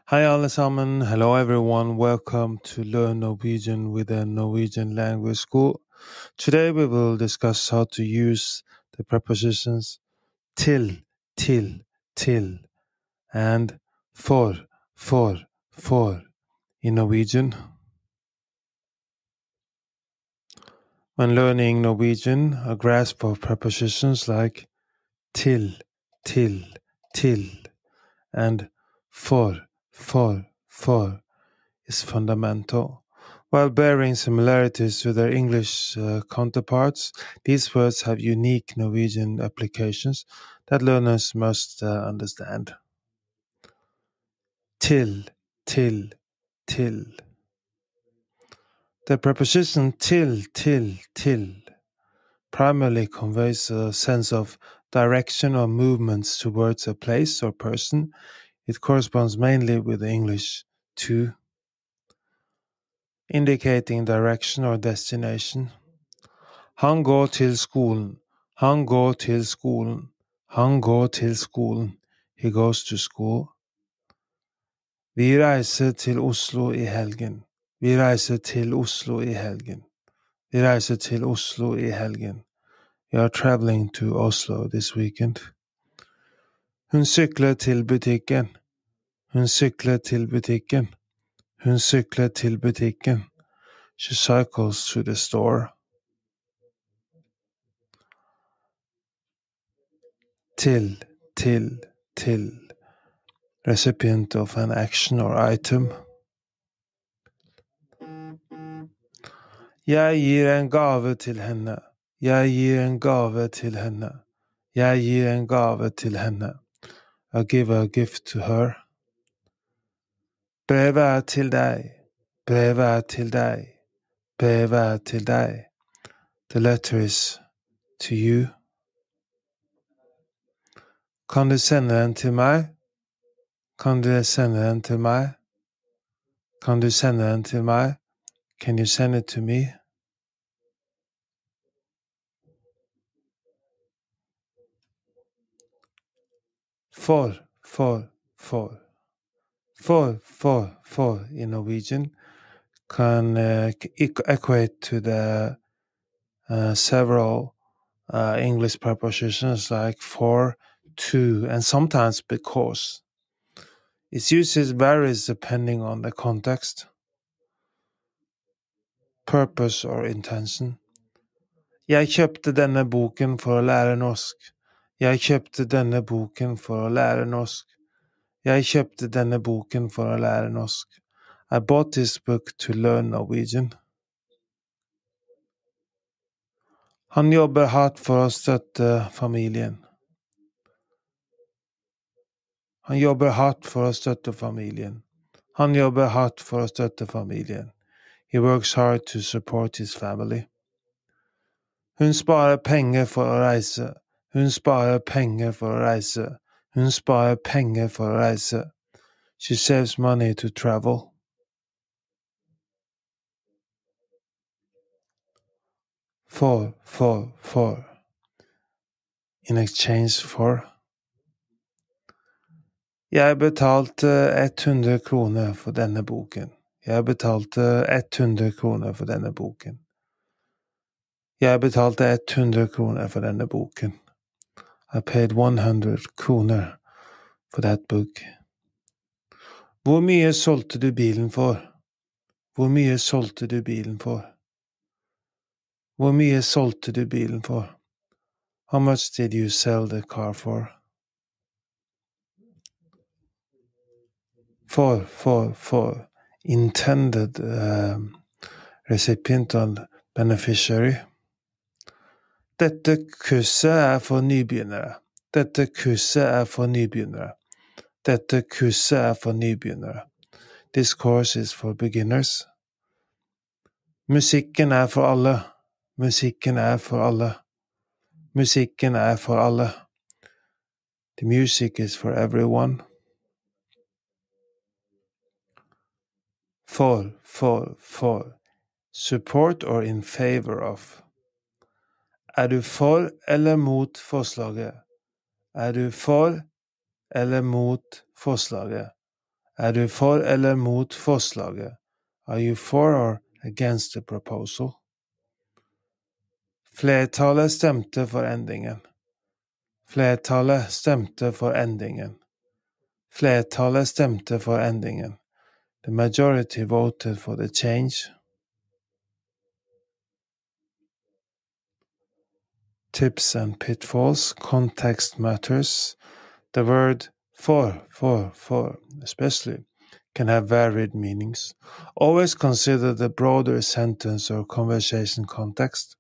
Hei alle sammen, hello everyone, welcome to Learn Norwegian with a Norwegian Language School. Today we will discuss how to use the prepositions til, and for in Norwegian. When learning Norwegian, a grasp of prepositions like til, and for is fundamental. While bearing similarities to their English counterparts, these words have unique Norwegian applications that learners must understand. Til. The preposition til primarily conveys a sense of direction or movements towards a place or person. It corresponds mainly with the English to, indicating direction or destination. Han går til skolen. Han går til skolen. Han går til skolen. He goes to school. Vi reiser til Oslo i helgen. Vi reiser til Oslo i helgen. Vi reiser til Oslo i helgen. We are traveling to Oslo this weekend. Hun sykler til butikken. Hun sykler til butikken. Hun sykler til butikken. She cycles to the store. Til. Recipient of an action or item. Jeg gir en gave til henne. Jeg gir en gave til henne. Jeg gir en gave til henne. I give a gift to her. Brevet er til deg. Brevet er til deg. Brevet er til deg. The letter is to you. Kan du sende den til meg? Kan du sende den til meg? Kan du sende den til meg? Can you send it to me? For in Norwegian can equate to the several English prepositions like for, to, and sometimes because. Its usage varies depending on the context, purpose or intention. Jeg kjøpte denne boken for å lære norsk. Jeg kjøpte denne boken for å lære norsk. Jeg kjøpte denne boken for å lære norsk. I bought this book to learn Norwegian. Han jobber hardt for å støtte familien. Han jobber hardt for å støtte familien. Han jobber hardt for å støtte familien. He works hard to support his family. Hun sparer penger for å reise. Hun sparer penger for å reise. Hun sparer penger for å reise. She saves money to travel. For. In exchange for. Jeg betalte 100 kroner for denne boken. Jeg betalte 100 kroner for denne boken. Jeg betalte 100 kroner for denne boken. I paid 100 kroner for that book. Hvor mye solgte du bilen for? Hvor mye solgte du bilen for? Hvor mye solgte du bilen for? How much did you sell the car for? For. Intended recipient or beneficiary. Dette kurset er for nybegynnere. Dette kurset er for nybegynnere. Dette kurset er for nybegynnere. This course is for beginners. Musikken er for alle. Musikken er for alle. Musikken er for alle. The music is for everyone. For. Support or in favor of. Er du for eller mot forslaget? Er du for eller mot forslaget? du for eller mot forslaget? Are you for or against the proposal? Flertallet stemte for endringen. Flertallet stemte for endringen. Flertallet stemte for endringen. The majority voted for the change. Tips and pitfalls. Context matters. The word for, especially, can have varied meanings. Always consider the broader sentence or conversation context.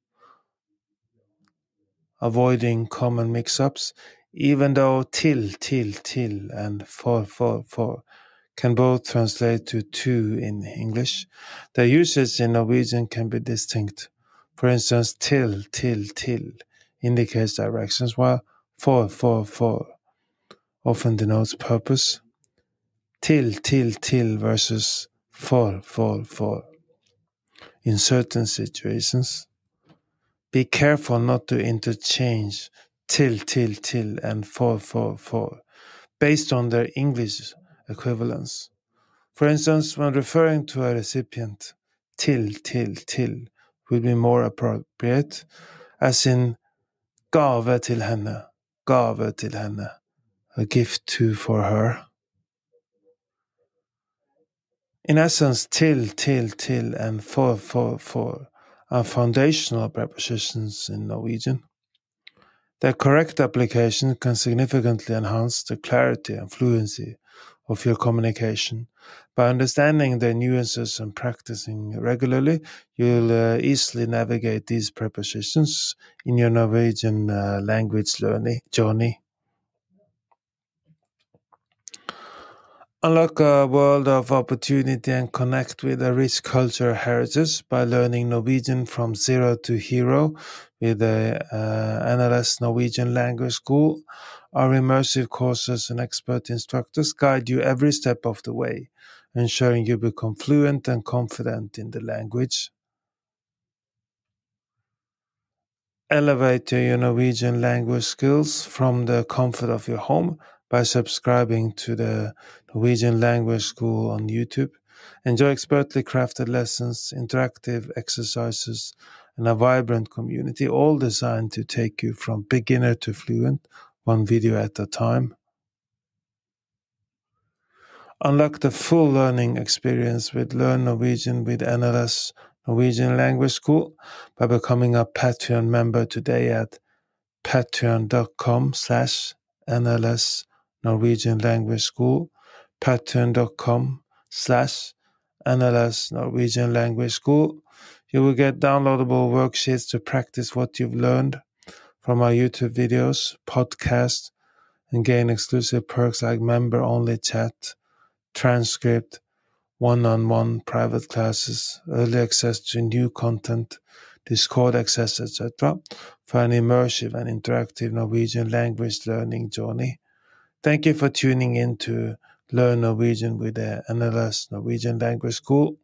Avoiding common mix-ups, even though till, and for can both translate to in English. Their usage in Norwegian can be distinct. For instance, till indicates directions, while for often denotes purpose. Till versus for in certain situations. Be careful not to interchange till and for based on their English equivalents. For instance, when referring to a recipient, till would be more appropriate, as in gave til henne, a gift for her. In essence, till and for are foundational prepositions in Norwegian. Their correct application can significantly enhance the clarity and fluency of your communication. By understanding their nuances and practicing regularly, you'll easily navigate these prepositions in your Norwegian language learning journey. Unlock a world of opportunity and connect with a rich cultural heritage by learning Norwegian from zero to hero with the NLS Norwegian Language School. Our immersive courses and expert instructors guide you every step of the way, ensuring you become fluent and confident in the language. Elevate your Norwegian language skills from the comfort of your home by subscribing to the Norwegian Language School on YouTube. Enjoy expertly crafted lessons, interactive exercises, and a vibrant community, all designed to take you from beginner to fluent, one video at a time. Unlock the full learning experience with Learn Norwegian with NLS Norwegian Language School by becoming a Patreon member today at patreon.com/NLS Norwegian Language School, patreon.com/NLS Norwegian Language School. You will get downloadable worksheets to practice what you've learned from our YouTube videos, podcasts, and gain exclusive perks like member-only chat, transcript, one-on-one private classes, early access to new content, Discord access, etc., for an immersive and interactive Norwegian language learning journey. Thank you for tuning in to Learn Norwegian with the NLS Norwegian Language School.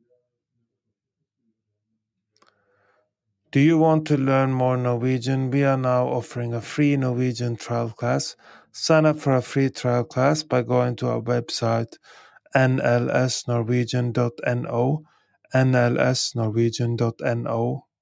Do you want to learn more Norwegian? We are now offering a free Norwegian trial class. Sign up for a free trial class by going to our website nlsnorwegian.no, nlsnorwegian.no.